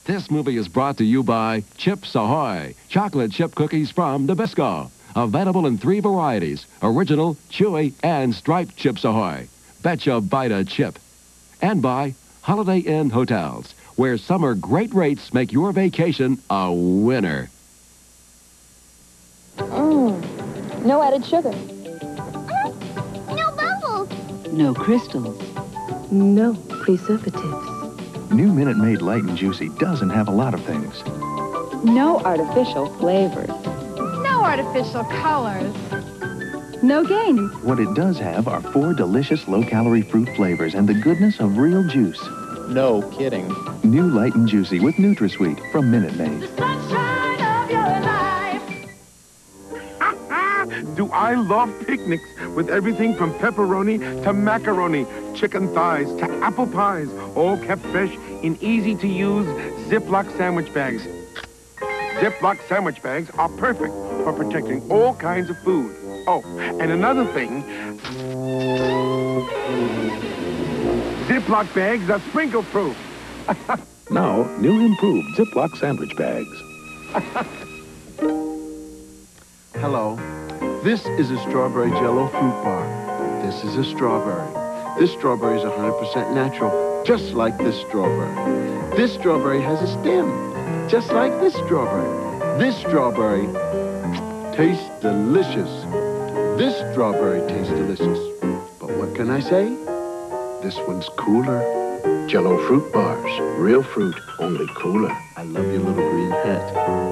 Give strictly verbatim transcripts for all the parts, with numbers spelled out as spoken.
This movie is brought to you by Chips Ahoy, chocolate chip cookies from Nabisco. Available in three varieties, original, chewy, and striped Chips Ahoy. Betcha bite a chip. And by Holiday Inn Hotels, where summer great rates make your vacation a winner. Mmm, no added sugar. No bubbles. No crystals. No preservatives. New Minute Maid Light and Juicy doesn't have a lot of things. No artificial flavors. No artificial colors. No games. What it does have are four delicious low-calorie fruit flavors and the goodness of real juice. No kidding. New Light and Juicy with NutraSweet from Minute Maid. The sunshine of your life. Do I love picnics with everything from pepperoni to macaroni, chicken thighs to apple pies, all kept fresh in easy-to-use Ziploc sandwich bags. Ziploc sandwich bags are perfect for protecting all kinds of food. Oh, and another thing, Ziploc bags are sprinkle-proof. Now, new improved Ziploc sandwich bags. Hello. This is a strawberry Jell-O fruit bar. This is a strawberry. This strawberry is one hundred percent natural, just like this strawberry. This strawberry has a stem, just like this strawberry. This strawberry tastes delicious. This strawberry tastes delicious. But what can I say? This one's cooler. Jell-O fruit bars. Real fruit, only cooler. I love your little green hat.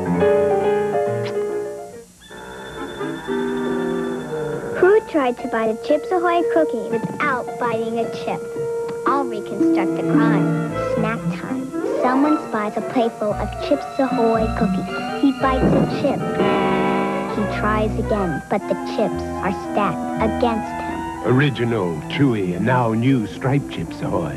Who tried to bite a Chips Ahoy cookie without biting a chip? I'll reconstruct the crime. Snack time. Someone spies a plateful of Chips Ahoy cookies. He bites a chip. He tries again, but the chips are stacked against him. Original, chewy, and now new striped Chips Ahoy.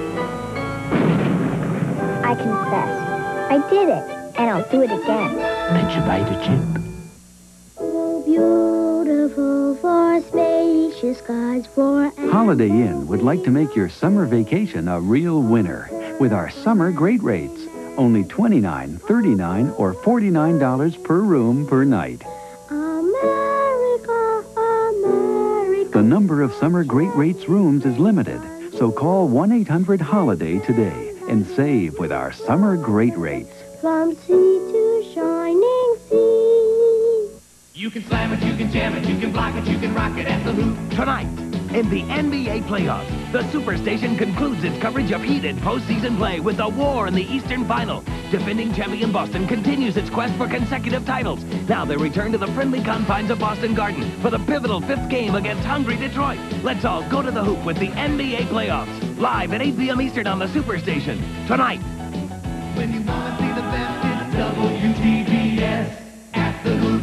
I confess. I did it, and I'll do it again. Bet you bite a chip. So beautiful for spacious skies for... Holiday Inn would like to make your summer vacation a real winner with our summer great rates. Only twenty-nine dollars, thirty-nine dollars, or forty-nine dollars per room per night. America, America. The number of summer great rates rooms is limited, so call one eight hundred holiday today and save with our summer great rates. From sea to shining sea. You can slam it, you can jam it, you can block it, you can rock it at the Hoop. Tonight, in the N B A playoffs, the Superstation concludes its coverage of heated postseason play with a war in the Eastern Final. Defending champion Boston continues its quest for consecutive titles. Now they return to the friendly confines of Boston Garden for the pivotal fifth game against hungry Detroit. Let's all go to the Hoop with the N B A playoffs. Live at eight p m Eastern on the Superstation. Tonight. When you want to see the best, it's W T B S at the Hoop.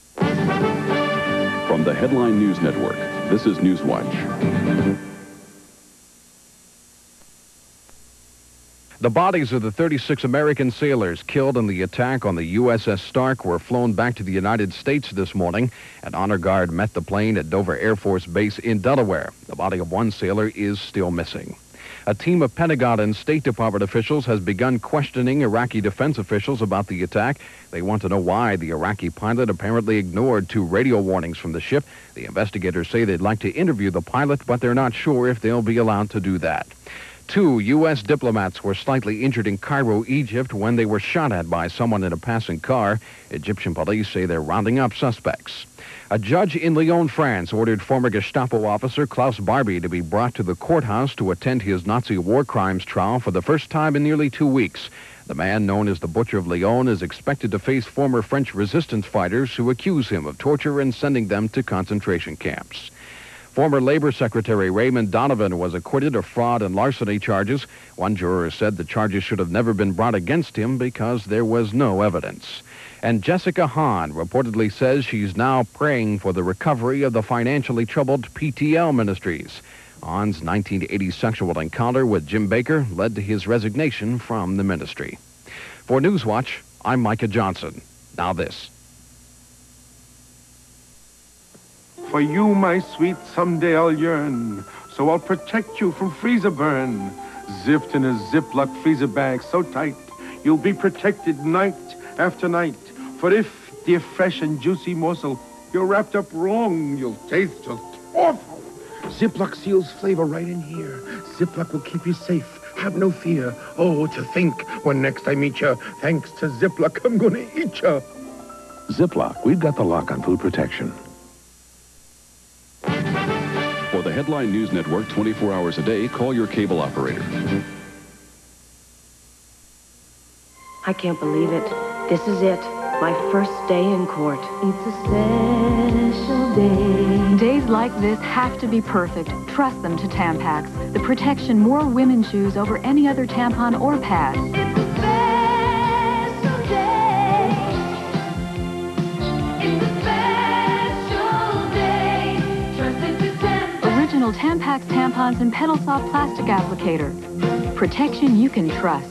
From the Headline News Network, this is Newswatch. The bodies of the thirty-six American sailors killed in the attack on the U S S Stark were flown back to the United States this morning. An honor guard met the plane at Dover Air Force Base in Delaware. The body of one sailor is still missing. A team of Pentagon and State Department officials has begun questioning Iraqi defense officials about the attack. They want to know why the Iraqi pilot apparently ignored two radio warnings from the ship. The investigators say they'd like to interview the pilot, but they're not sure if they'll be allowed to do that. Two U S diplomats were slightly injured in Cairo, Egypt, when they were shot at by someone in a passing car. Egyptian police say they're rounding up suspects. A judge in Lyon, France, ordered former Gestapo officer Klaus Barbie to be brought to the courthouse to attend his Nazi war crimes trial for the first time in nearly two weeks. The man, known as the Butcher of Lyon, is expected to face former French resistance fighters who accuse him of torture and sending them to concentration camps. Former Labor Secretary Raymond Donovan was acquitted of fraud and larceny charges. One juror said the charges should have never been brought against him because there was no evidence. And Jessica Hahn reportedly says she's now praying for the recovery of the financially troubled P T L Ministries. Hahn's nineteen eighty sexual encounter with Jim Baker led to his resignation from the ministry. For Newswatch, I'm Micah Johnson. Now this. For you, my sweet, someday I'll yearn, so I'll protect you from freezer burn. Zipped in a Ziploc freezer bag so tight, You'll be protected night after night. For if, dear fresh and juicy morsel, you're wrapped up wrong, you'll taste just awful. Ziploc seals flavor right in here. Ziploc will keep you safe. Have no fear. Oh, to think when next I meet you, thanks to Ziploc, I'm gonna eat you. Ziploc, we've got the lock on food protection. For the Headline News Network twenty-four hours a day, call your cable operator. I can't believe it. This is it. My first day in court. It's a special day. Days like this have to be perfect. Trust them to Tampax. The protection more women choose over any other tampon or pad. It's a special day. It's a special day. Trust it to Tampax. Original Tampax tampons and Pedal Soft plastic applicator. Protection you can trust.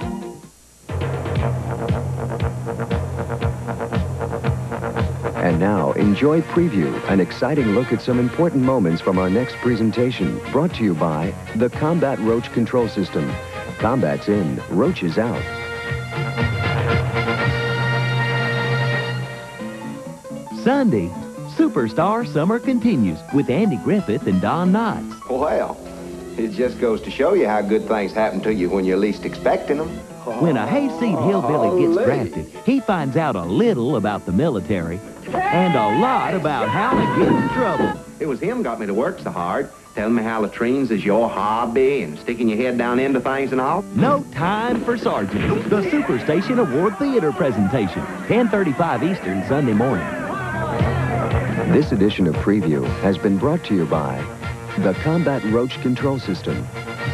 And now, enjoy Preview, an exciting look at some important moments from our next presentation, brought to you by the Combat Roach Control System. Combat's in, Roach is out. Sunday, Superstar Summer continues with Andy Griffith and Don Knotts. Well, it just goes to show you how good things happen to you when you're least expecting them. When a hayseed hillbilly gets drafted, he finds out a little about the military and a lot about how to get in trouble. It was him got me to work so hard, telling me how latrines is your hobby and sticking your head down into things and all. No Time for Sergeant, the Superstation Award Theater presentation, ten thirty-five Eastern, Sunday morning. This edition of Preview has been brought to you by the Combat Roach Control System.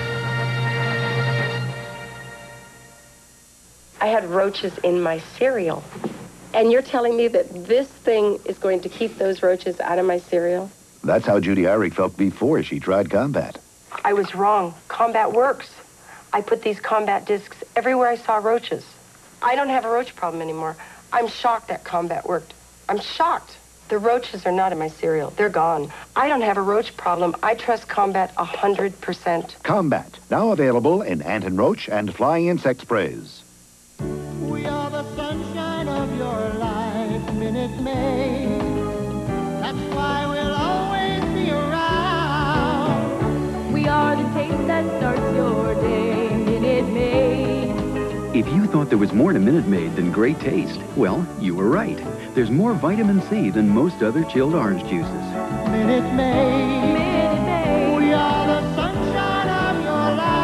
I had roaches in my cereal. And you're telling me that this thing is going to keep those roaches out of my cereal? That's how Judy Eyrick felt before she tried Combat. I was wrong. Combat works. I put these Combat discs everywhere I saw roaches. I don't have a roach problem anymore. I'm shocked that Combat worked. I'm shocked. The roaches are not in my cereal. They're gone. I don't have a roach problem. I trust Combat one hundred percent. Combat, now available in anti-roach and flying insect sprays. We are the sunshine of your life, Minute Maid. That's why we'll always be around. We are the taste that starts your day, Minute Maid. If you thought there was more to Minute Maid than great taste, well, you were right. There's more vitamin C than most other chilled orange juices. Minute Maid. Minute Maid. We are the sunshine of your life.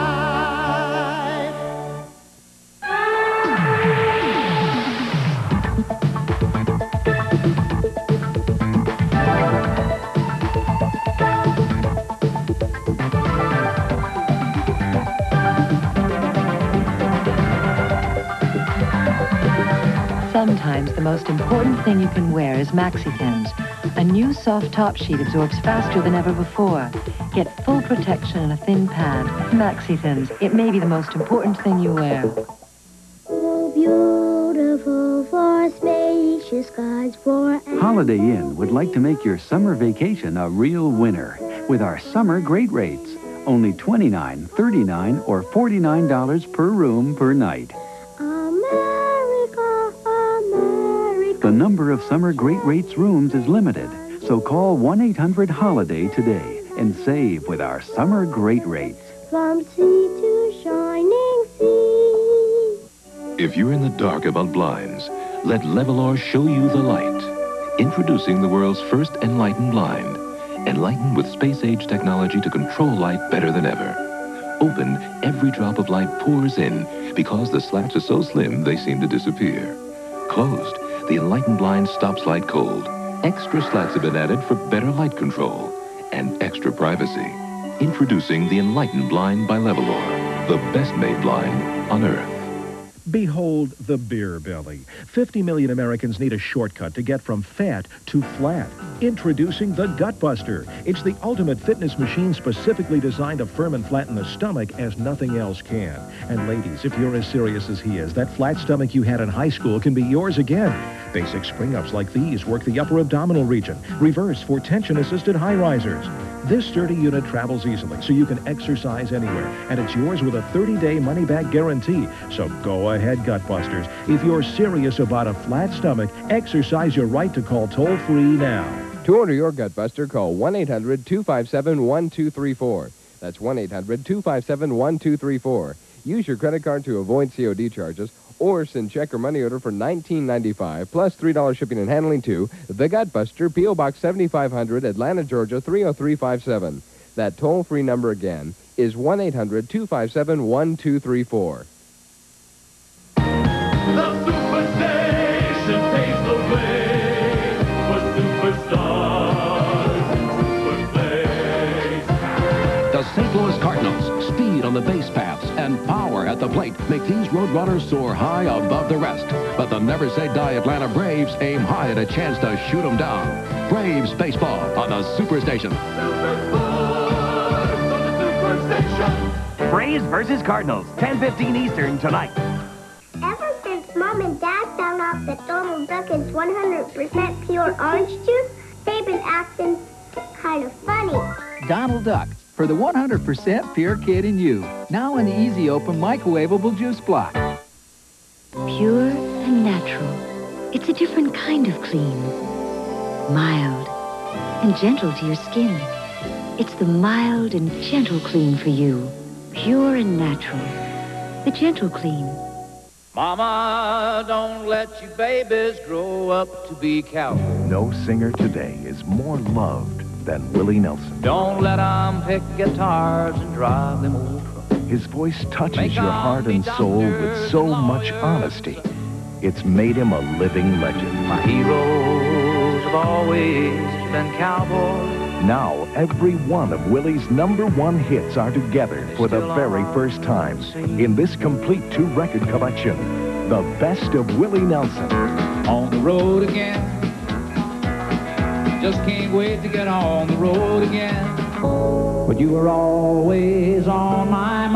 Sometimes the most important thing you can wear is MaxiThins. A new soft top sheet absorbs faster than ever before. Get full protection in a thin pad. MaxiThins. It may be the most important thing you wear. So beautiful for spacious skies for... Holiday Inn would like to make your summer vacation a real winner with our summer great rates. Only twenty-nine dollars, thirty-nine dollars, or forty-nine dollars per room per night. The number of summer great rates rooms is limited, so call one eight hundred holiday today and save with our summer great rates. From sea to shining sea. If you're in the dark about blinds, let Levolor show you the light. Introducing the world's first Enlighten blind. Enlighten with space-age technology to control light better than ever. Open, every drop of light pours in because the slats are so slim they seem to disappear. Closed, the Enlighten blind stops light cold. Extra slats have been added for better light control and extra privacy. Introducing the Enlighten blind by Levolor, the best-made blind on Earth. Behold the beer belly. fifty million Americans need a shortcut to get from fat to flat. Introducing the Gut Buster. It's the ultimate fitness machine specifically designed to firm and flatten the stomach as nothing else can. And ladies, if you're as serious as he is, that flat stomach you had in high school can be yours again. Basic spring-ups like these work the upper abdominal region. Reverse for tension-assisted high risers. This sturdy unit travels easily, so you can exercise anywhere. And it's yours with a thirty-day money-back guarantee. So go ahead, Gut Busters. If you're serious about a flat stomach, exercise your right to call toll-free now. To order your Gut Buster, call one eight hundred two five seven one two three four. That's one eight hundred two five seven one two three four. Use your credit card to avoid C O D charges, or send check or money order for nineteen ninety-five plus three dollars shipping and handling to The Gut Buster, P O Box seventy-five hundred, Atlanta, Georgia three oh three five seven. That toll-free number again is one eight hundred two five seven one two three four. The Superstation paves the way for superstars and superplays. The Saint Louis Cardinals, speed on the base paths and power at the plate make these Roadrunners soar high above the rest. But the never-say-die Atlanta Braves aim high at a chance to shoot them down. Braves baseball on the Superstation. Braves versus Cardinals, ten fifteen Eastern tonight. Ever since Mom and Dad found out that Donald Duck is one hundred percent pure orange juice, they've been acting kind of funny. Donald Duck, for the one hundred percent pure kid in you. Now in the Easy Open microwavable juice block. Pure and natural. It's a different kind of clean. Mild and gentle to your skin. It's the mild and gentle clean for you. Pure and natural. The gentle clean. Mama, don't let you babies grow up to be cowboys. No singer today is more loved than Willie Nelson. Don't let them pick guitars and drive them old trucks. His voice touches your heart and soul with so much honesty. It's made him a living legend. My heroes have always been cowboys. Now, every one of Willie's number one hits are together for the very first time in this complete two-record collection, The Best of Willie Nelson. On the road again. Just can't wait to get on the road again. But you were always on my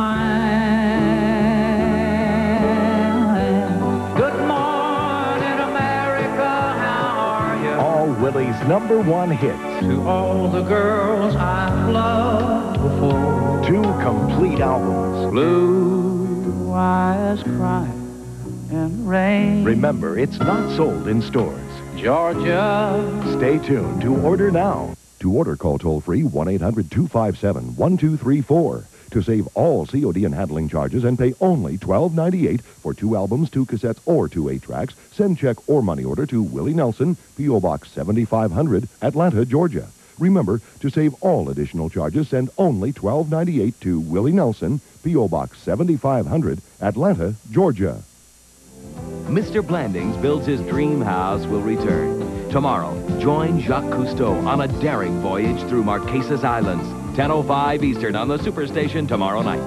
mind. Good morning, America, how are you? All Willie's number one hits. To all the girls I've loved before. Two complete albums. Blue eyes crying in rain. Remember, it's not sold in stores. Georgia. Stay tuned to order now. To order, call toll-free one eight hundred two five seven one two three four. To save all C O D and handling charges and pay only twelve ninety-eight for two albums, two cassettes, or two eight-tracks, send check or money order to Willie Nelson, P O Box seventy-five hundred, Atlanta, Georgia. Remember, to save all additional charges, send only twelve ninety-eight to Willie Nelson, P O Box seventy-five hundred, Atlanta, Georgia. Mister Blandings Builds His Dream House will return. Tomorrow, join Jacques Cousteau on a daring voyage through Marquesas Islands. ten oh five Eastern on the Superstation tomorrow night.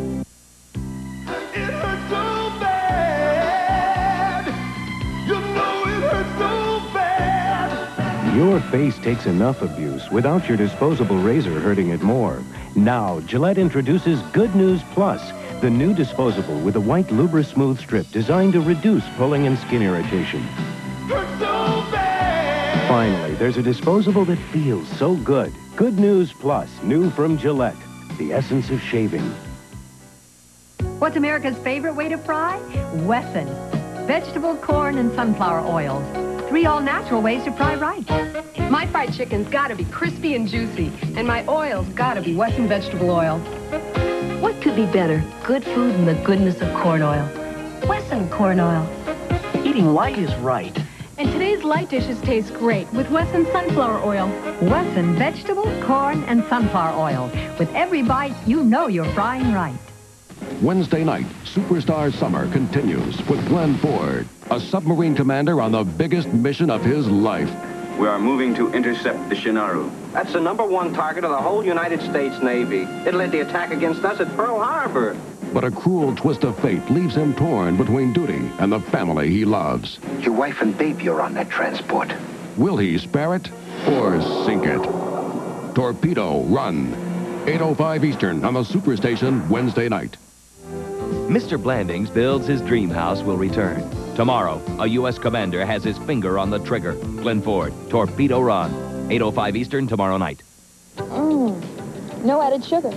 It hurts so bad. You know it hurts so bad. Your face takes enough abuse without your disposable razor hurting it more. Now, Gillette introduces Good News Plus, the new disposable with a white Lubra Smooth strip designed to reduce pulling and skin irritation. Hurts so bad. Finally, there's a disposable that feels so good. Good News Plus, new from Gillette, the essence of shaving. What's America's favorite way to fry? Wesson. Vegetable, corn, and sunflower oils. Three all-natural ways to fry right. My fried chicken's gotta be crispy and juicy, and my oil's gotta be Wesson vegetable oil. What could be better? Good food and the goodness of corn oil. Wesson corn oil. Eating light is right. And today's light dishes taste great with Wesson sunflower oil. Wesson vegetable, corn, and sunflower oil. With every bite, you know you're frying right. Wednesday night, Superstar Summer continues with Glenn Ford, a submarine commander on the biggest mission of his life. We are moving to intercept the Shinaru. That's the number one target of the whole United States Navy. It led the attack against us at Pearl Harbor. but a cruel twist of fate leaves him torn between duty and the family he loves. Your wife and baby are on that transport. Will he spare it or sink it? Torpedo Run. eight oh five Eastern on the Superstation Wednesday night. Mister Blandings builds his dream house will return. Tomorrow, a U S commander has his finger on the trigger. Glenn Ford, Torpedo Run. eight oh five Eastern tomorrow night. Mmm. No added sugar.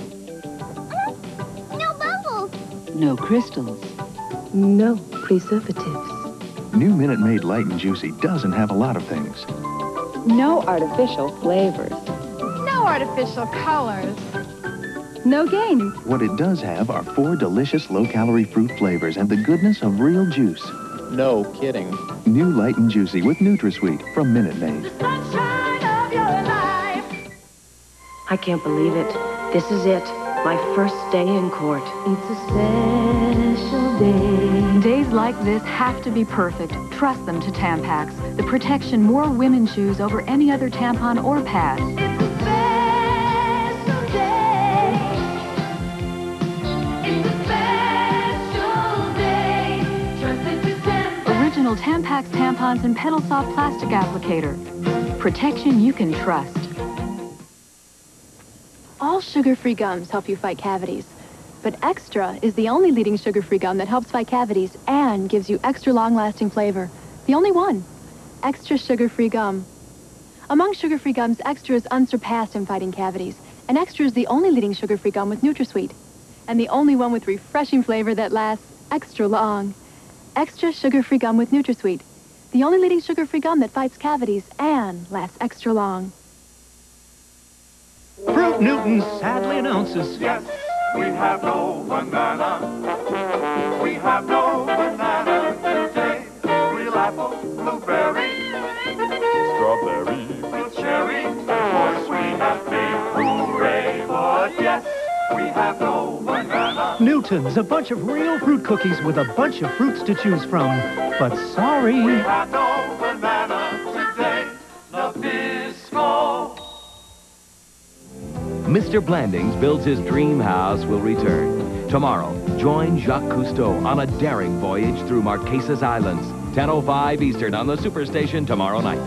No bubbles. No crystals. No preservatives. New Minute Maid Light and Juicy doesn't have a lot of things. No artificial flavors. No artificial colors. No games. What it does have are four delicious low-calorie fruit flavors and the goodness of real juice. No kidding. New Light and Juicy with NutraSweet from Minute Maid. I can't believe it. This is it. My first day in court. It's a special day. Days like this have to be perfect. Trust them to Tampax, the protection more women choose over any other tampon or pad. It's a special day. It's a special day. Trust it to Tampax. Original Tampax tampons and Pedal Soft plastic applicator. Protection you can trust. All sugar-free gums help you fight cavities. But Extra is the only leading sugar-free gum that helps fight cavities and gives you extra long-lasting flavor. The only one. Extra sugar-free gum. Among sugar-free gums, Extra is unsurpassed in fighting cavities. And Extra is the only leading sugar-free gum with NutraSweet. And the only one with refreshing flavor that lasts extra long. Extra sugar-free gum with NutraSweet. The only leading sugar-free gum that fights cavities and lasts extra long. Fruit Newton sadly announces, Yes, we have no banana. We have no banana today. Real apple, blueberry, strawberry, real cherry. Of course we have big hooray, but yes, we have no banana. Newton's, a bunch of real fruit cookies with a bunch of fruits to choose from. But sorry. We have no banana today. Nabisco. Mister Blandings builds his dream house will return. Tomorrow, join Jacques Cousteau on a daring voyage through Marquesas Islands. ten oh five Eastern on the Superstation tomorrow night.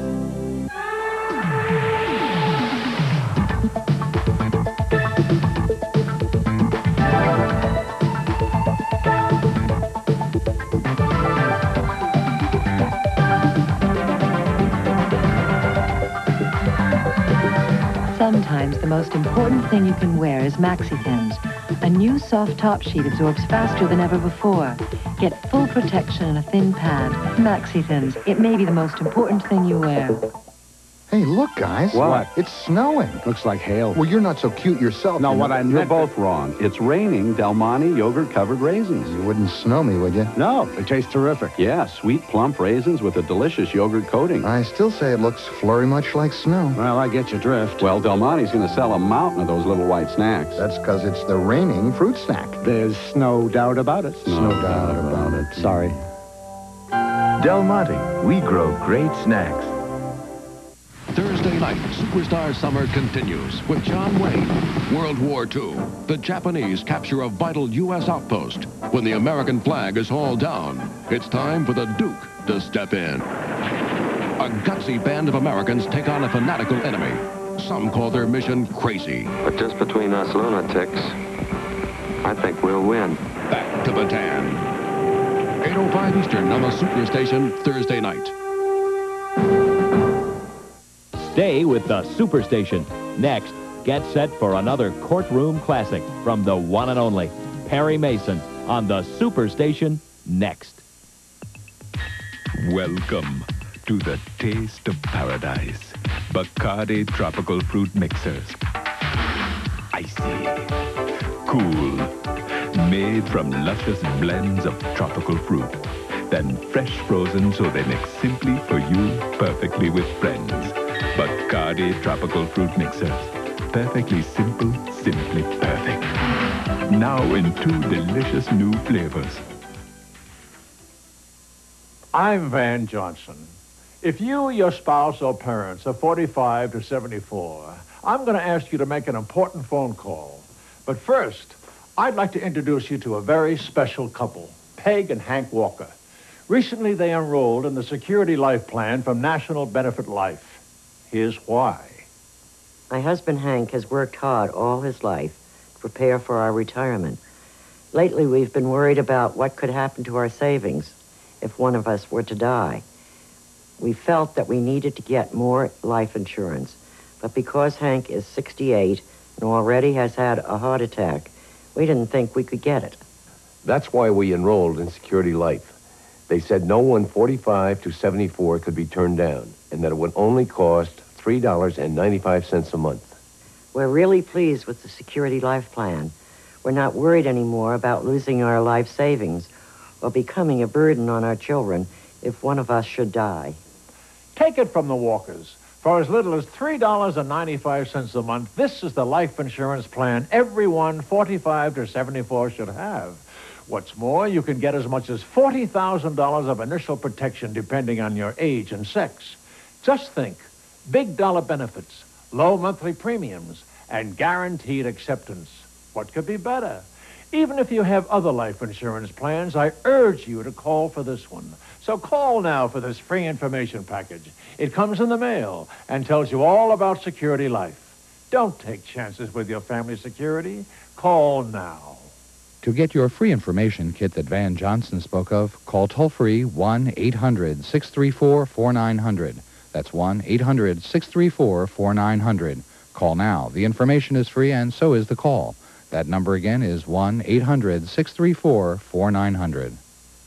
Sometimes the most important thing you can wear is MaxiThins. A new soft top sheet absorbs faster than ever before. Get full protection in a thin pad. MaxiThins. It may be the most important thing you wear. Hey, look, guys. What? It's snowing. Looks like hail. Well, you're not so cute yourself. No, you what know. I meant... You're both wrong. It's raining Del Monte yogurt-covered raisins. You wouldn't snow me, would you? No, they taste terrific. Yeah, sweet, plump raisins with a delicious yogurt coating. I still say it looks flurry much like snow. Well, I get your drift. Well, Del Monte's going to sell a mountain of those little white snacks. That's because it's the raining fruit snack. There's no doubt about it. No, no doubt about it. Sorry. Del Monte, we grow great snacks. Thursday night, Superstar Summer continues with John Wayne. World War Two. The Japanese capture a vital U S outpost. When the American flag is hauled down, it's time for the Duke to step in. A gutsy band of Americans take on a fanatical enemy. Some call their mission crazy. But just between us lunatics, I think we'll win. Back to Bataan. eight oh five Eastern on the Superstation Thursday night. Stay with the Superstation. Next, get set for another courtroom classic from the one and only Perry Mason on the Superstation next. Welcome to the taste of paradise. Bacardi Tropical Fruit Mixers. Icy. Cool. Made from luscious blends of tropical fruit. Then fresh frozen so they mix simply for you, perfectly with friends. Bacardi Tropical Fruit Mixers. Perfectly simple, simply perfect. Now in two delicious new flavors. I'm Van Johnson. If you, your spouse, or parents are forty-five to seventy-four, I'm going to ask you to make an important phone call. But first, I'd like to introduce you to a very special couple, Peg and Hank Walker. Recently, they enrolled in the Security Life Plan from National Benefit Life. Here's why. My husband, Hank, has worked hard all his life to prepare for our retirement. Lately, we've been worried about what could happen to our savings if one of us were to die. We felt that we needed to get more life insurance, but because Hank is sixty-eight and already has had a heart attack, we didn't think we could get it. That's why we enrolled in Security Life. They said no one forty-five to seventy-four could be turned down, and that it would only cost three dollars and ninety-five cents a month. We're really pleased with the Security Life Plan. We're not worried anymore about losing our life savings or becoming a burden on our children if one of us should die. Take it from the Walkers. For as little as three dollars and ninety-five cents a month, this is the life insurance plan everyone forty-five to seventy-four should have. What's more, you can get as much as forty thousand dollars of initial protection depending on your age and sex. Just think, big dollar benefits, low monthly premiums, and guaranteed acceptance. What could be better? Even if you have other life insurance plans, I urge you to call for this one. So call now for this free information package. It comes in the mail and tells you all about Security Life. Don't take chances with your family security. Call now. To get your free information kit that Van Johnson spoke of, call toll-free one eight hundred six three four four nine zero zero. That's one eight hundred six three four four nine zero zero. Call now. The information is free, and so is the call. That number again is one eight hundred six three four four nine zero zero.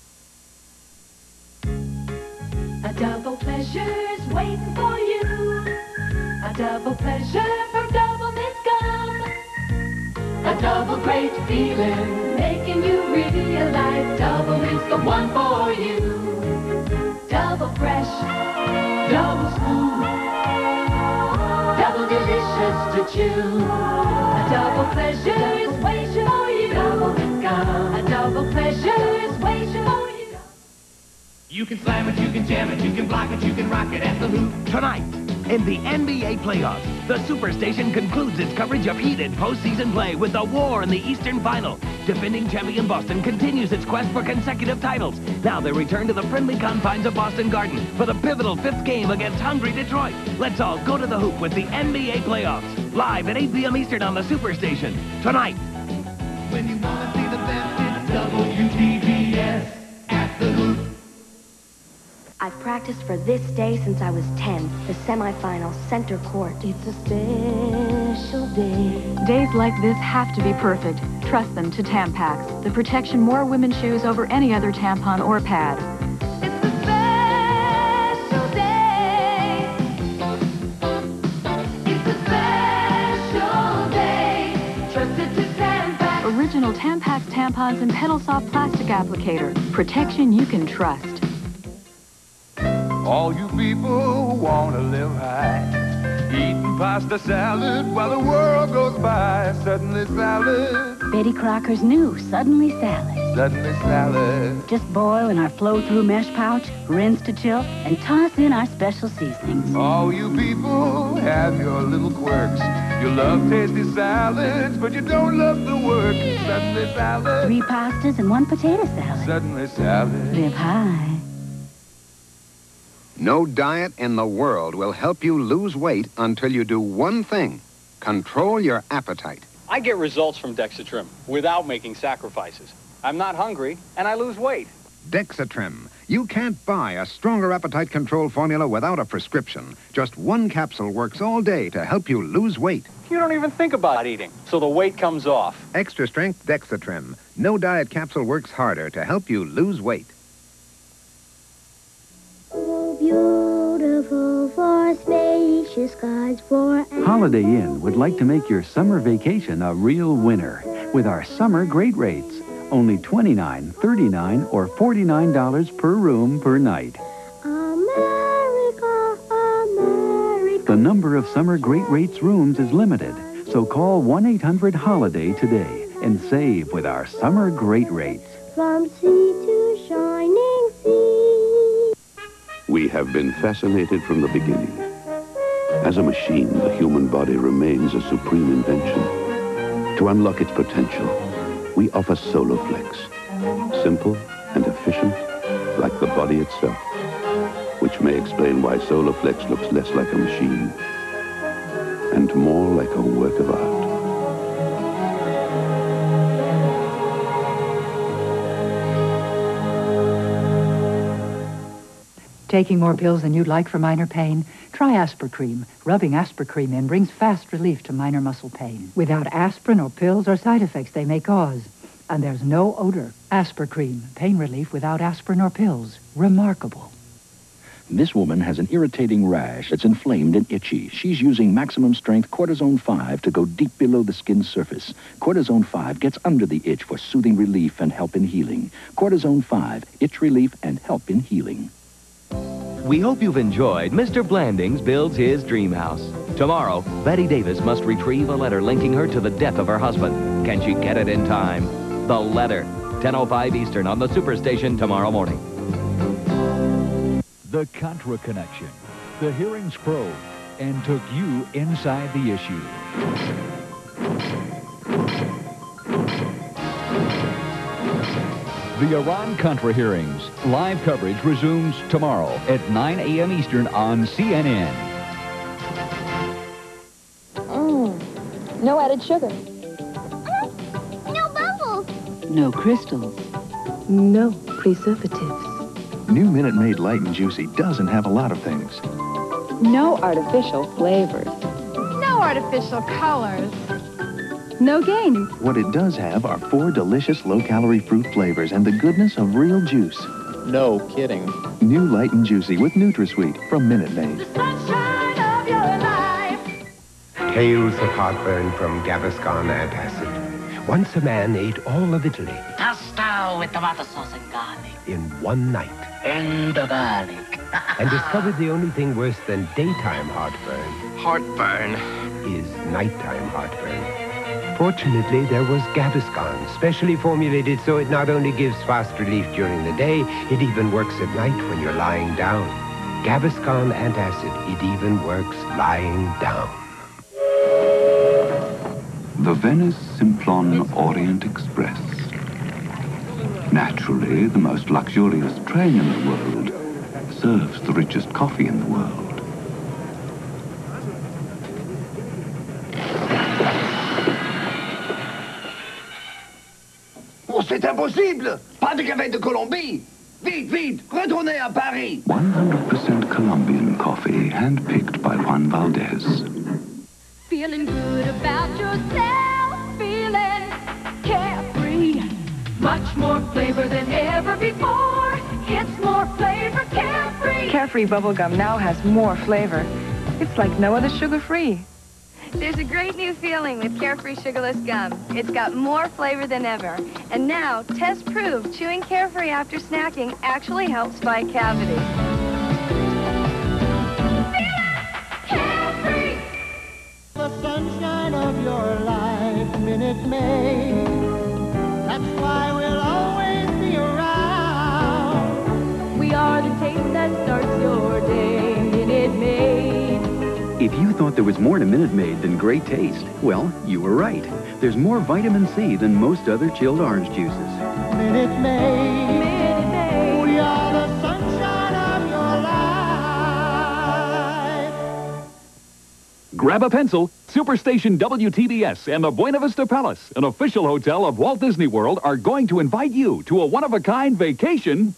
A double pleasure's waiting for you. A double pleasure from Double Mint Gum. A double great feeling, making you realize Double is the one for you. Double fresh, double smooth, double delicious to chew. A double pleasure is waiting for you. Double Mint Gum. A double pleasure is waiting for you. You can slam it, you can jam it, you can block it, you can rock it at the Loop. Tonight, in the N B A playoffs, the Superstation concludes its coverage of heated postseason play with the war in the Eastern Final. Defending champion Boston continues its quest for consecutive titles. Now they return to the friendly confines of Boston Garden for the pivotal fifth game against hungry Detroit. Let's all go to the hoop with the N B A playoffs, live at eight p m Eastern on the Superstation. Tonight. When you want to see the best, it's W T B S at the Hoop. I've practiced for this day since I was ten, the semifinal center court. It's a special day. Days like this have to be perfect. Trust them to Tampax, the protection more women choose over any other tampon or pad. It's a special day. It's a special day. Trust it to Tampax. Original Tampax tampons and Pedal Soft plastic applicator. Protection you can trust. All you people who want to live high, eating pasta salad while the world goes by. Suddenly salad. Betty Crocker's new Suddenly Salad. Suddenly salad. Just boil in our flow-through mesh pouch, rinse to chill, and toss in our special seasonings. All you people have your little quirks. You love tasty salads, but you don't love the work. Suddenly salad. Three pastas and one potato salad. Suddenly salad. Live high. No diet in the world will help you lose weight until you do one thing. Control your appetite. I get results from Dexatrim without making sacrifices. I'm not hungry, and I lose weight. Dexatrim. You can't buy a stronger appetite control formula without a prescription. Just one capsule works all day to help you lose weight. You don't even think about eating, so the weight comes off. Extra strength Dexatrim. No diet capsule works harder to help you lose weight. Beautiful for spacious skies for... Holiday Inn would like to make your summer vacation a real winner with our summer great rates. Only twenty-nine dollars, thirty-nine dollars, or forty-nine dollars per room per night. America, America. The number of summer great rates rooms is limited, so call one eight hundred holiday today and save with our summer great rates. From sea to shining sea. We have been fascinated from the beginning. As a machine, the human body remains a supreme invention. To unlock its potential, we offer Soloflex. Simple and efficient, like the body itself. Which may explain why Soloflex looks less like a machine and more like a work of art. Taking more pills than you'd like for minor pain? Try Aspercreme. Rubbing Aspercreme in brings fast relief to minor muscle pain, without aspirin or pills or side effects they may cause. And there's no odor. Aspercreme, pain relief without aspirin or pills. Remarkable. This woman has an irritating rash that's inflamed and itchy. She's using maximum strength Cortisone five to go deep below the skin's surface. Cortisone five gets under the itch for soothing relief and help in healing. Cortisone five, itch relief and help in healing. We hope you've enjoyed Mister Blandings Builds His Dream House. Tomorrow, Betty Davis must retrieve a letter linking her to the death of her husband. Can she get it in time? The Letter. ten oh five Eastern on the Superstation tomorrow morning. The Contra Connection. The hearings probe and took you inside the issue. The Iran-Contra hearings. Live coverage resumes tomorrow at nine a m Eastern on C N N. Mmm, no added sugar. No bubbles. No crystals. No preservatives. New Minute Maid Light and Juicy doesn't have a lot of things. No artificial flavors. No artificial colors. No gain. What it does have are four delicious low-calorie fruit flavors and the goodness of real juice. No kidding. New Light and Juicy with NutraSweet from Minute Maid. Sunshine of your life. Tales of heartburn from Gaviscon antacid. Once a man ate all of Italy Pasta with tomato sauce and garlic. in one night And the garlic. and discovered the only thing worse than daytime heartburn Heartburn. is nighttime heartburn. Fortunately, there was Gaviscon, specially formulated so it not only gives fast relief during the day, it even works at night when you're lying down. Gaviscon antacid, it even works lying down. The Venice Simplon Orient Express. Naturally, the most luxurious train in the world serves the richest coffee in the world. Oh, c'est impossible! Pas de café de Colombie! Vite, vite, retournez à Paris! one hundred percent Colombian coffee, handpicked by Juan Valdez. Feeling good about yourself, feeling carefree. Much more flavor than ever before. It's more flavor, carefree. Carefree bubblegum now has more flavor. It's like no other sugar-free. There's a great new feeling with Carefree Sugarless Gum. It's got more flavor than ever. And now, test proved, chewing Carefree after snacking actually helps fight cavities. Carefree. The sunshine of your life, Minute Maid. That's why we'll always be around. We are the taste that starts your day, Minute Maid. If you thought there was more to Minute Maid than great taste, well, you were right. There's more vitamin C than most other chilled orange juices. Minute Maid. Minute Maid. We are the sunshine of your life. Grab a pencil. Superstation W T B S and the Buena Vista Palace, an official hotel of Walt Disney World, are going to invite you to a one-of-a-kind vacation.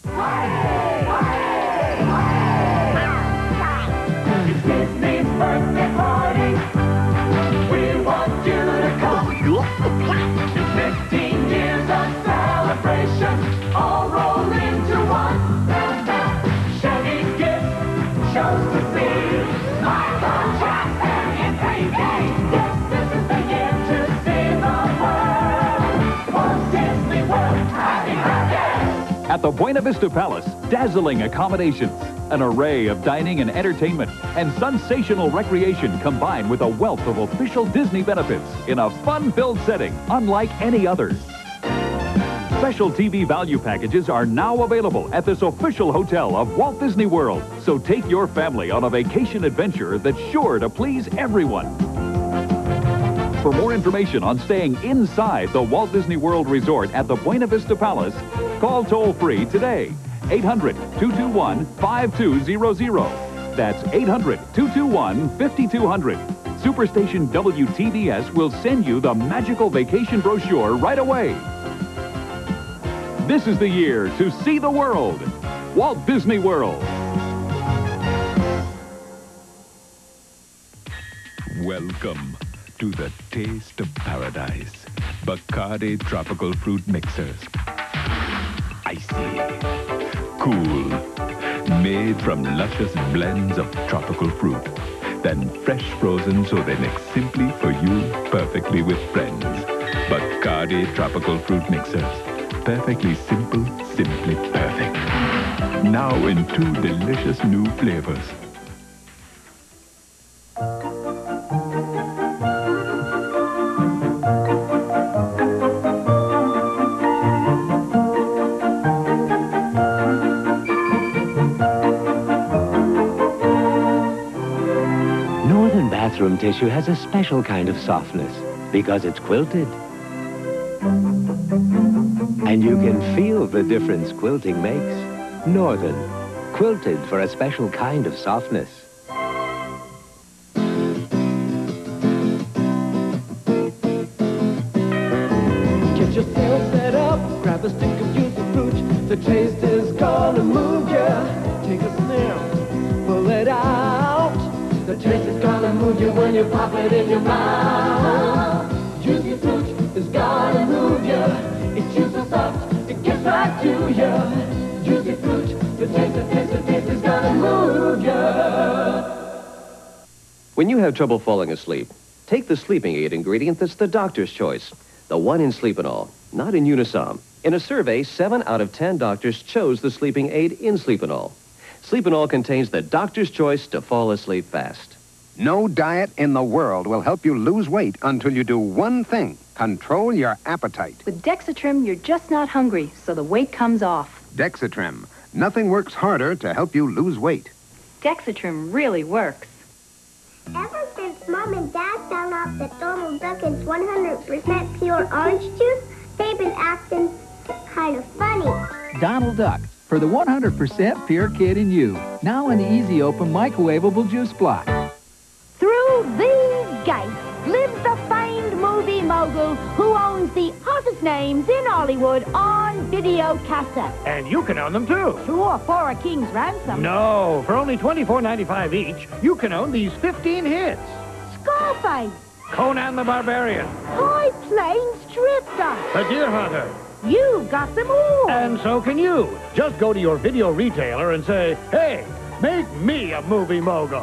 It's Disney's birthday party. We want you to come. It's fifteen years of celebration, all rolled into one. Chevy's gift shows to see. Michael Jackson in three D. Yes, this is the year to see the world. Walt Disney World, happy birthday! At the Buena Vista Palace, dazzling accommodations, an array of dining and entertainment, and sensational recreation combined with a wealth of official Disney benefits in a fun-filled setting unlike any others. Special T V value packages are now available at this official hotel of Walt Disney World. So take your family on a vacation adventure that's sure to please everyone. For more information on staying inside the Walt Disney World Resort at the Buena Vista Palace, call toll-free today. eight hundred, two two one, five two zero zero. That's eight hundred, two two one, five two zero zero. Superstation W T B S will send you the magical vacation brochure right away. This is the year to see the world. Walt Disney World. Welcome to the taste of paradise. Bacardi Tropical Fruit Mixers. Icy. Cool. Made from luscious blends of tropical fruit. Then fresh frozen so they mix simply for you, perfectly with friends. Bacardi Tropical Fruit Mixers. Perfectly simple, simply perfect. Now in two delicious new flavors. Bathroom tissue has a special kind of softness because it's quilted. And you can feel the difference quilting makes. Northern, quilted for a special kind of softness. Get yourself set up, grab a stick of juicy fruit. The taste is gonna move ya. Take a sniff, pull it out. The taste is gonna move you when you pop it in your mouth. Juicy fruit is gonna move you. It's juicy soft, it gets right to you. Juicy fruit, the taste, the taste, the taste is gonna move you. When you have trouble falling asleep, take the sleeping aid ingredient that's the doctor's choice. The one in Sleepinol, not in Unisom. In a survey, seven out of ten doctors chose the sleeping aid in Sleepinol. Sleepinol contains the doctor's choice to fall asleep fast. No diet in the world will help you lose weight until you do one thing. Control your appetite. With Dexatrim, you're just not hungry, so the weight comes off. Dexatrim. Nothing works harder to help you lose weight. Dexatrim really works. Ever since Mom and Dad found out that Donald Duck is one hundred percent pure orange juice, they've been acting kind of funny. Donald Duck, for the one hundred percent pure kid in you. Now in the Easy Open microwavable juice block. Through these gates lives the famed movie mogul who owns the hottest names in Hollywood on video cassette. And you can own them too. Sure, for a king's ransom. No, for only twenty-four ninety-five each, you can own these fifteen hits. Scarface. Conan the Barbarian. High Plains Drifter. The Deer Hunter. You got them all. And so can you. Just go to your video retailer and say, hey, make me a movie mogul.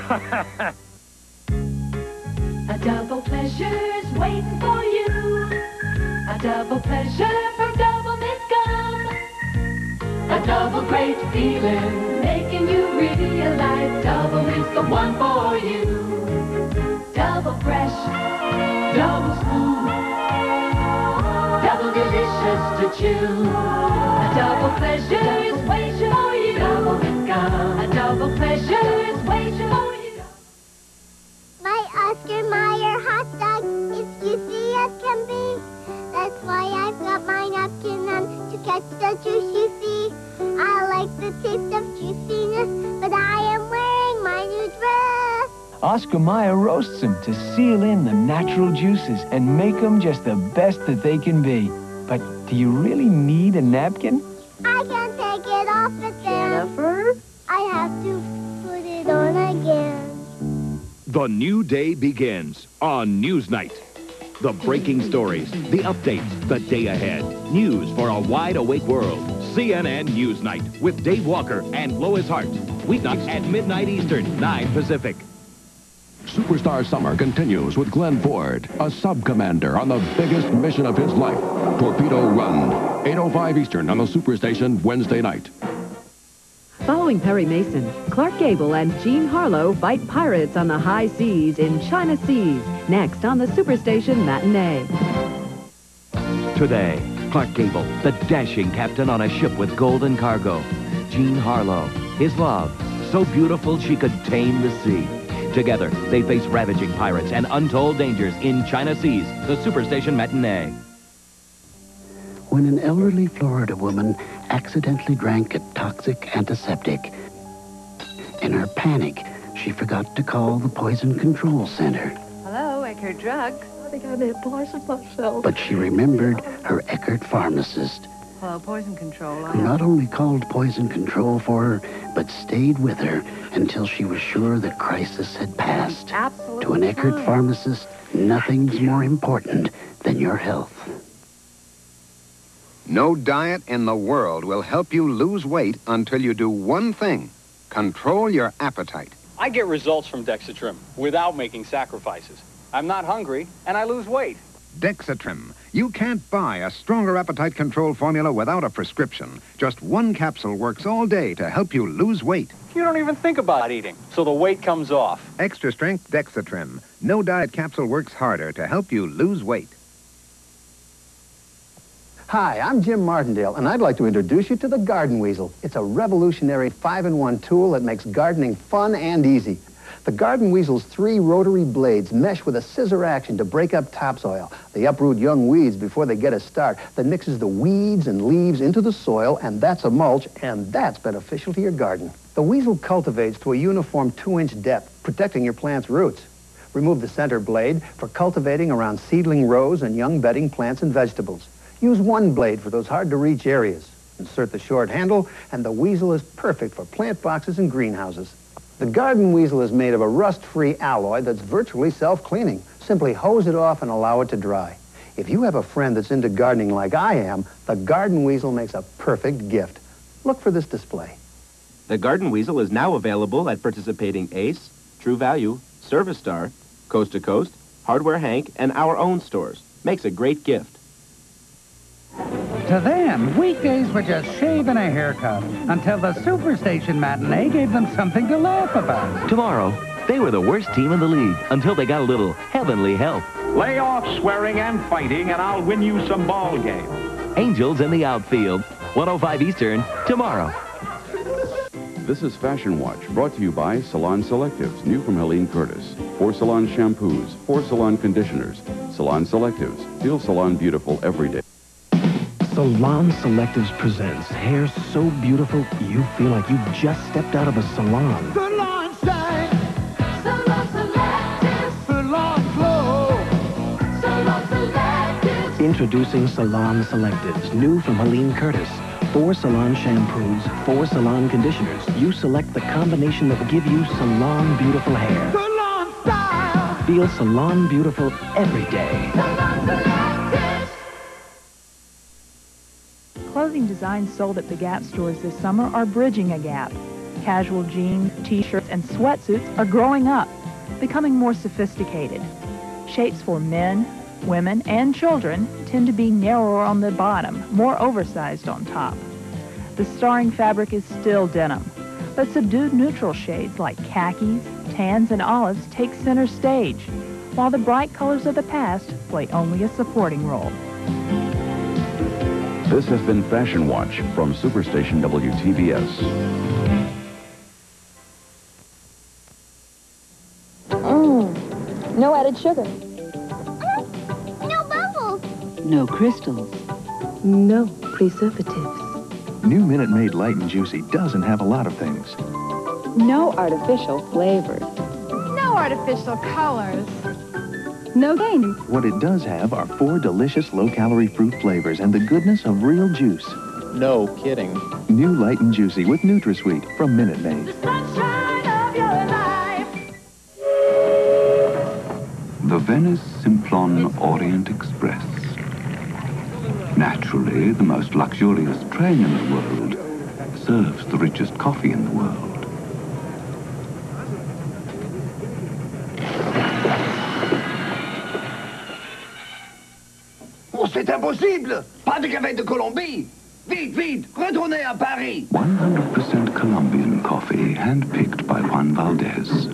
A double pleasure's waiting for you. A double pleasure from Double Mint Gum. A double great feeling, making you realize Double Mint's the one for you. Double fresh, double smooth, double delicious to chew. A double pleasure is waiting for you. Double Mint Gum. A double pleasure is waiting for you. My Oscar Mayer hot dog is juicy as can be. That's why I've got my napkin on to catch the juice you see. I like the taste of juiciness, but I am wearing my new dress. Oscar Mayer roasts them to seal in the natural juices and make them just the best that they can be. But do you really need a napkin? I can't take it off again. Jennifer? I have to put it on again. The new day begins on Newsnight. The breaking stories, the updates, the day ahead. News for a wide-awake world. C N N Newsnight with Dave Walker and Lois Hart. Weeknights at midnight Eastern, nine Pacific. Superstar Summer continues with Glenn Ford, a sub-commander on the biggest mission of his life. Torpedo Run, eight oh five Eastern on the Superstation Wednesday night. Following Perry Mason, Clark Gable and Jean Harlow fight pirates on the high seas in China Seas. Next on the Superstation Matinee. Today, Clark Gable, the dashing captain on a ship with golden cargo. Jean Harlow, his love, so beautiful she could tame the sea. Together, they face ravaging pirates and untold dangers in China Seas, the Superstation Matinee. When an elderly Florida woman accidentally drank a toxic antiseptic, in her panic, she forgot to call the Poison Control Center. Hello, Eckert Drugs. I think I may have poisoned myself. But she remembered her Eckert pharmacist, Hello, Poison Control. I who not only called Poison Control for her, but stayed with her until she was sure the crisis had passed. Absolutely. To an Eckert fine. pharmacist, nothing's more important than your health. No diet in the world will help you lose weight until you do one thing. Control your appetite. I get results from Dexatrim without making sacrifices. I'm not hungry, and I lose weight. Dexatrim. You can't buy a stronger appetite control formula without a prescription. Just one capsule works all day to help you lose weight. You don't even think about eating, so the weight comes off. Extra strength Dexatrim. No diet capsule works harder to help you lose weight. Hi, I'm Jim Martindale, and I'd like to introduce you to the Garden Weasel. It's a revolutionary five in one tool that makes gardening fun and easy. The Garden Weasel's three rotary blades mesh with a scissor action to break up topsoil. They uproot young weeds before they get a start. That mixes the weeds and leaves into the soil, and that's a mulch, and that's beneficial to your garden. The Weasel cultivates to a uniform two-inch depth, protecting your plant's roots. Remove the center blade for cultivating around seedling rows and young bedding plants and vegetables. Use one blade for those hard-to-reach areas. Insert the short handle, and the Weasel is perfect for plant boxes and greenhouses. The Garden Weasel is made of a rust-free alloy that's virtually self-cleaning. Simply hose it off and allow it to dry. If you have a friend that's into gardening like I am, the Garden Weasel makes a perfect gift. Look for this display. The Garden Weasel is now available at participating Ace, True Value, Service Star, Coast to Coast, Hardware Hank, and our own stores. Makes a great gift. To them, weekdays were just shave and a haircut, until the Superstation Matinee gave them something to laugh about. Tomorrow, they were the worst team in the league until they got a little heavenly help. Lay off swearing and fighting, and I'll win you some ball game. Angels in the outfield. one oh five Eastern, tomorrow. This is Fashion Watch, brought to you by Salon Selectives, new from Helene Curtis. Four salon shampoos, four salon conditioners. Salon Selectives, feel salon beautiful every day. Salon Selectives presents hair so beautiful you feel like you just stepped out of a salon. Salon shine. Salon Selectives. Salon glow. Salon Selectives. Introducing Salon Selectives, new from Helene Curtis. Four salon shampoos, four salon conditioners. You select the combination that will give you salon beautiful hair. Salon style. Feel salon beautiful every day. Salon Selectives. Clothing designs sold at the Gap stores this summer are bridging a gap. Casual jeans, t-shirts, and sweatsuits are growing up, becoming more sophisticated. Shapes for men, women, and children tend to be narrower on the bottom, more oversized on top. The starring fabric is still denim, but subdued neutral shades like khakis, tans, and olives take center stage, while the bright colors of the past play only a supporting role. This has been Fashion Watch from Superstation W T B S. Mmm, no added sugar. No bubbles. No crystals. No preservatives. New Minute Maid Light and Juicy doesn't have a lot of things. No artificial flavors. No artificial colors. No games. What it does have are four delicious low-calorie fruit flavors and the goodness of real juice. No kidding. New Light and Juicy with NutraSweet from Minute Maid. The sunshine of your life. The Venice Simplon Orient Express. Naturally, the most luxurious train in the world serves the richest coffee in the world. Oh, c'est impossible! Pas de café de Colombie! Vite, vite, retournez à Paris! one hundred percent Colombian coffee, hand-picked by Juan Valdez.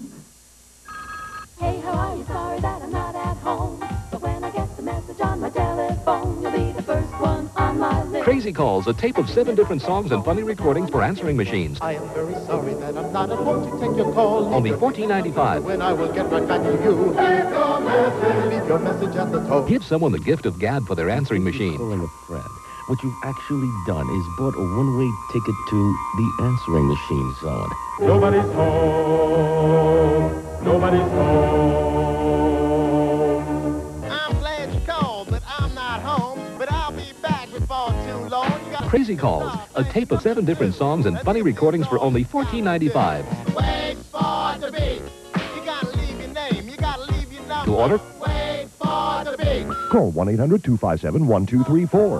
Hey, how are you? Sorry that I'm not at home. But when I get the message on my telephone, you'll be the first one on my list. Crazy Calls, a tape of seven different songs and funny recordings for answering machines. I am very sorry that I'm not at home to take your call. Only fourteen ninety-five. When I will get right back to you. Leave your message. Leave your message at the tone. Give someone the gift of gab for their answering machine. Calling a friend. What you've actually done is bought a one-way ticket to the answering machine zone. Nobody's home. Nobody's home. I'm glad you called, but I'm not home. But I'll be back before too long. You got Crazy Calls, a tape of seven different songs and funny recordings for only fourteen ninety-five. Wait for the beat. You gotta leave your name. You gotta leave your number. To order? Wait for the beat. Call one eight hundred two five seven one two three four.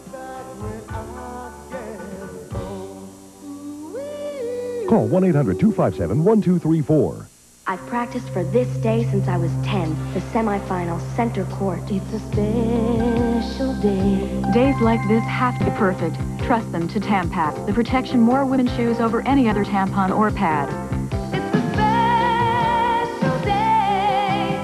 Call one eight hundred two five seven one two three four. I've practiced for this day since I was ten. The semifinal center court. It's a special day. Days like this have to be perfect. Trust them to Tampax, the protection more women choose over any other tampon or pad. It's a special day.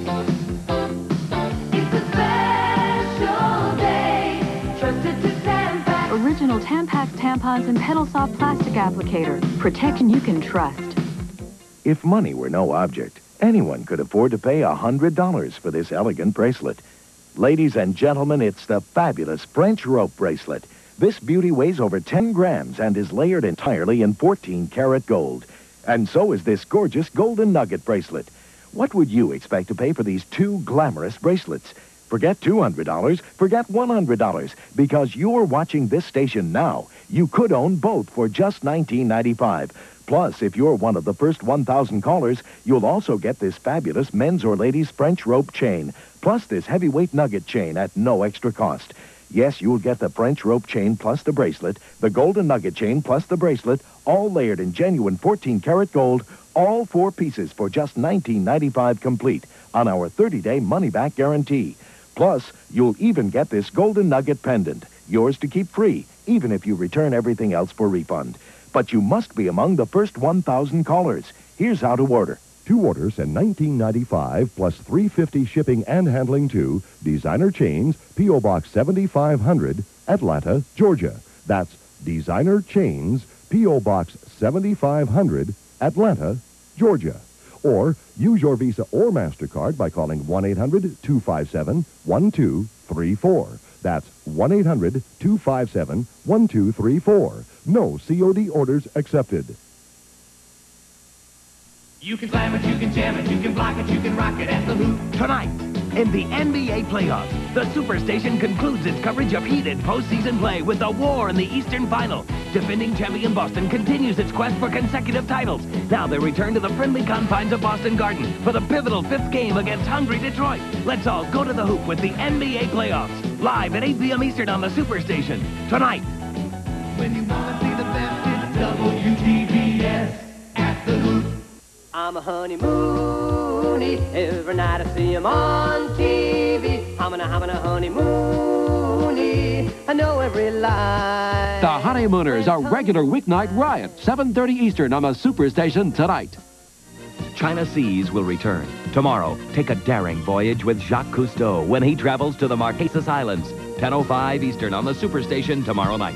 It's a special day. Trust it to Tampax. Original Tampax tampons and Pedal Soft plastic applicator. Protection you can trust. If money were no object, anyone could afford to pay one hundred dollars for this elegant bracelet. Ladies and gentlemen, it's the fabulous French rope bracelet. This beauty weighs over ten grams and is layered entirely in fourteen karat gold. And so is this gorgeous golden nugget bracelet. What would you expect to pay for these two glamorous bracelets? Forget two hundred dollars, forget one hundred dollars. Because you're watching this station now, you could own both for just nineteen ninety-five. Plus, if you're one of the first one thousand callers, you'll also get this fabulous men's or ladies' French rope chain, plus this heavyweight nugget chain at no extra cost. Yes, you'll get the French rope chain plus the bracelet, the golden nugget chain plus the bracelet, all layered in genuine fourteen karat gold, all four pieces for just nineteen ninety-five complete on our thirty-day money-back guarantee. Plus, you'll even get this golden nugget pendant, yours to keep free, even if you return everything else for refund. But you must be among the first one thousand callers. Here's how to order. Two orders and nineteen ninety-five plus three hundred fifty dollars shipping and handling to Designer Chains, P O Box seventy-five hundred, Atlanta, Georgia. That's Designer Chains, P O Box seventy-five hundred, Atlanta, Georgia. Or use your Visa or MasterCard by calling one eight hundred two five seven one two three four. That's one eight hundred two five seven one two three four. No C O D orders accepted. You can slam it, you can jam it, you can block it, you can rock it at the Loop. Tonight, in the N B A playoffs, the Superstation concludes its coverage of heated postseason play with the war in the Eastern Final. Defending champion Boston continues its quest for consecutive titles. Now they return to the friendly confines of Boston Garden for the pivotal fifth game against hungry Detroit. Let's all go to the hoop with the N B A playoffs. Live at eight p m Eastern on the Superstation. Tonight. When you want to see the best, it's W T B S at the Hoop. I'm a honeymoony, every night I see him on T V. I'm a I'm a honeymoony, I know every line. The Honeymooners, a regular weeknight riot, seven thirty Eastern on the Superstation tonight. China Seas will return. Tomorrow, take a daring voyage with Jacques Cousteau when he travels to the Marquesas Islands. ten oh five Eastern on the Superstation tomorrow night.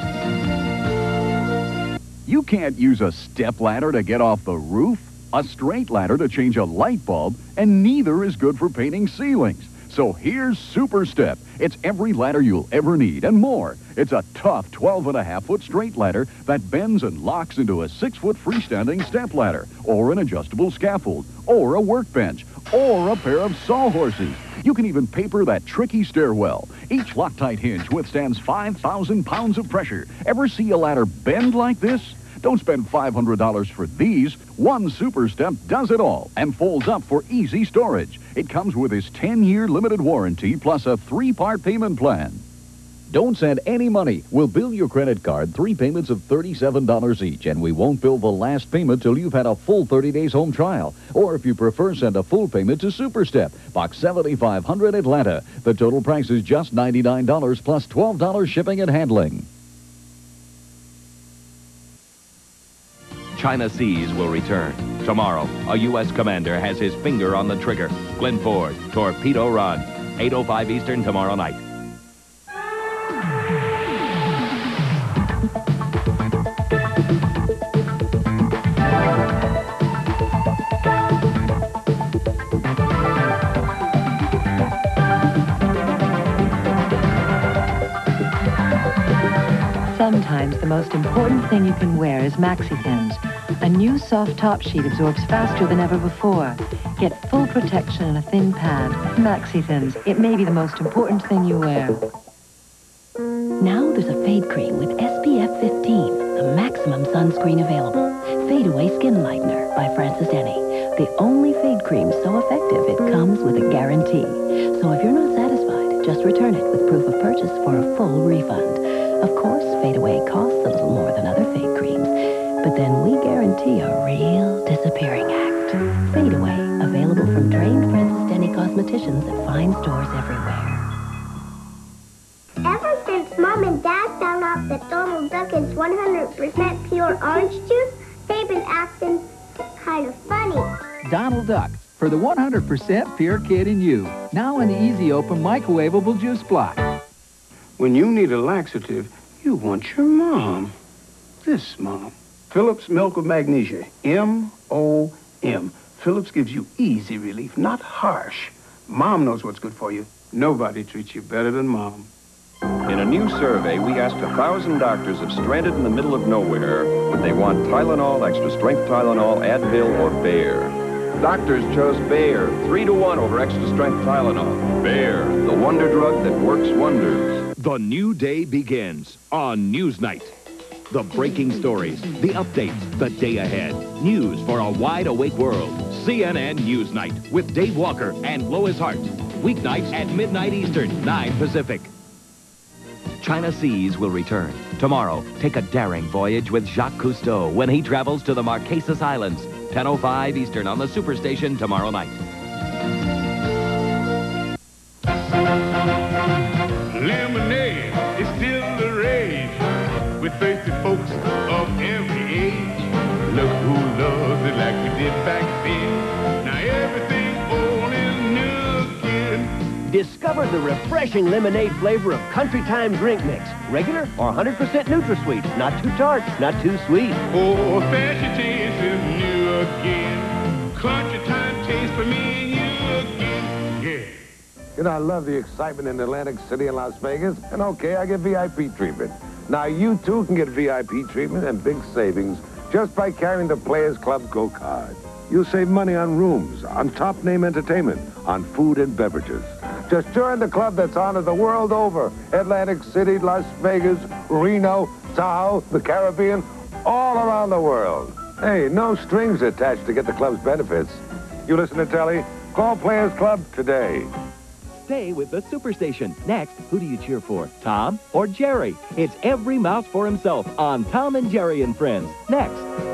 You can't use a step ladder to get off the roof, a straight ladder to change a light bulb, and neither is good for painting ceilings. So here's Super Step. It's every ladder you'll ever need and more. It's a tough twelve and a half foot straight ladder that bends and locks into a six foot freestanding step ladder, or an adjustable scaffold, or a workbench, or a pair of sawhorses. You can even paper that tricky stairwell. Each Loctite hinge withstands five thousand pounds of pressure. Ever see a ladder bend like this? Don't spend five hundred dollars for these. One Super Step does it all and folds up for easy storage. It comes with his ten year limited warranty plus a three part payment plan. Don't send any money. We'll bill your credit card three payments of thirty-seven dollars each, and we won't bill the last payment till you've had a full thirty days home trial. Or if you prefer, send a full payment to Super Step, Box seventy-five hundred, Atlanta. The total price is just ninety-nine dollars plus twelve dollars shipping and handling. China Seas will return. Tomorrow, a U S commander has his finger on the trigger. Glenn Ford, Torpedo Run. eight oh five Eastern tomorrow night. Sometimes the most important thing you can wear is Maxi-Thins. A new soft top sheet absorbs faster than ever before. Get full protection in a thin pad. Maxi-Thins. It may be the most important thing you wear. Now there's a fade cream with S P F fifteen, the maximum sunscreen available. Fade Away Skin Lightener by Francis Denny. The only fade cream so effective it comes with a guarantee. So if you're not satisfied, just return it with proof of purchase for a full refund. Of course, Fade Away costs a little more than other fade creams, but then we guarantee a real disappearing act. Fade Away, available from trained Francis Denny cosmeticians at fine stores everywhere. Ever since Mom and Dad found out that Donald Duck is one hundred percent pure orange juice, they've been acting kind of funny. Donald Duck, for the one hundred percent pure kid in you. Now in the easy open microwavable juice block. When you need a laxative, you want your mom. This mom. Phillips Milk with Magnesia. M O M. Phillips gives you easy relief, not harsh. Mom knows what's good for you. Nobody treats you better than Mom. In a new survey, we asked a thousand doctors if stranded in the middle of nowhere, would they want Tylenol, extra strength Tylenol, Advil, or Bayer? Doctors chose Bayer, three to one over extra strength Tylenol. Bayer, the wonder drug that works wonders. The new day begins on Newsnight. The breaking stories, the updates, the day ahead. News for a wide-awake world. C N N Newsnight with Dave Walker and Lois Hart. Weeknights at midnight Eastern, nine Pacific. China Seas will return. Tomorrow, take a daring voyage with Jacques Cousteau when he travels to the Marquesas Islands. ten oh five Eastern on the Superstation tomorrow night. Lemonade is still the rage with thirsty folks of every age. Look who loves it like we did back then. Now everything old is new again. Discover the refreshing lemonade flavor of Country Time Drink Mix. Regular or one hundred percent NutraSweet. Not too tart, not too sweet. Oh, fashion taste is new again. Country Time taste for me and you again. Yeah. You know, I love the excitement in Atlantic City and Las Vegas, and okay, I get V I P treatment. Now, you too can get V I P treatment and big savings just by carrying the Players Club Go card. You'll save money on rooms, on top-name entertainment, on food and beverages. Just join the club that's honored the world over. Atlantic City, Las Vegas, Reno, Tahoe, the Caribbean, all around the world. Hey, no strings attached to get the club's benefits. You listen to Telly? Call Players Club today. Stay with the Superstation. Next, who do you cheer for? Tom or Jerry? It's every mouse for himself on Tom and Jerry and Friends. Next.